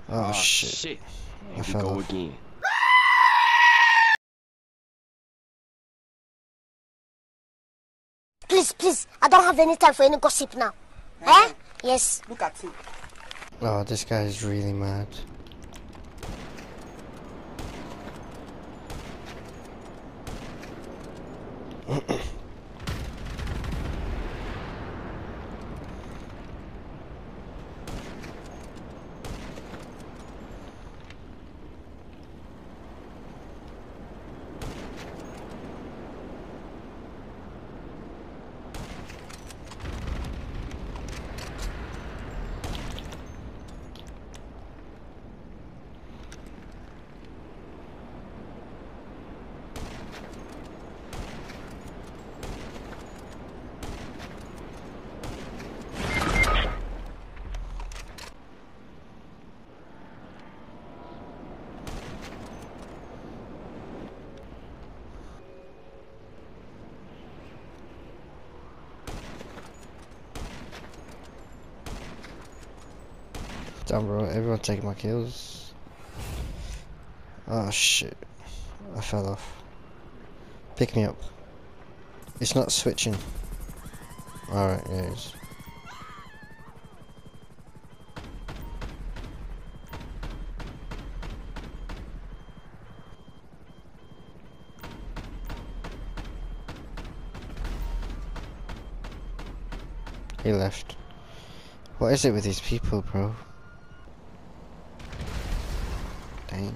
Oh shit. Shit. I Here we fell go off. again. Please, please, I don't have any time for any gossip now. Eh? Yes. Look at him. Oh, this guy is really mad. Damn bro, everyone taking my kills. Oh shit. I fell off. Pick me up. It's not switching. Alright, yeah it is. He left. What is it with these people, bro? Dang.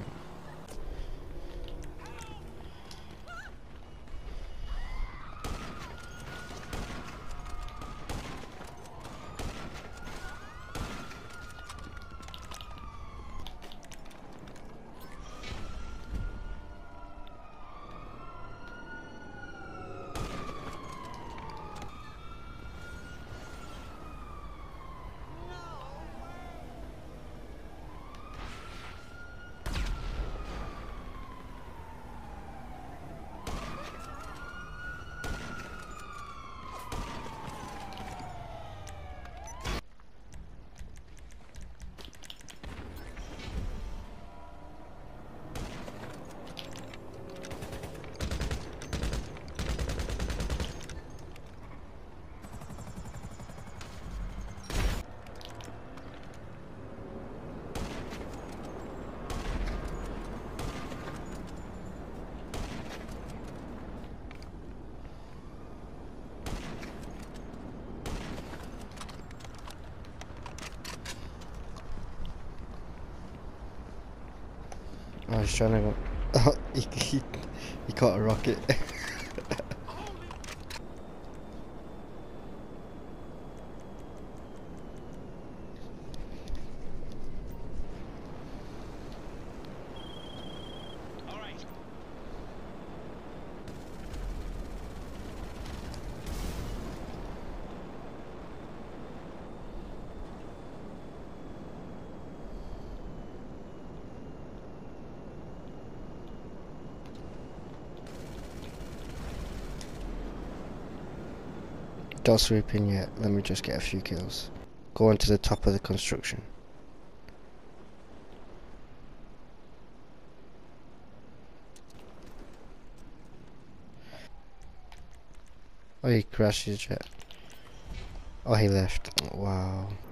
Oh, he's trying to go. Oh, he caught a rocket. Don't swoop in yet, let me just get a few kills. Go on to the top of the construction. Oh, he crashed his jet. Oh, he left. Wow.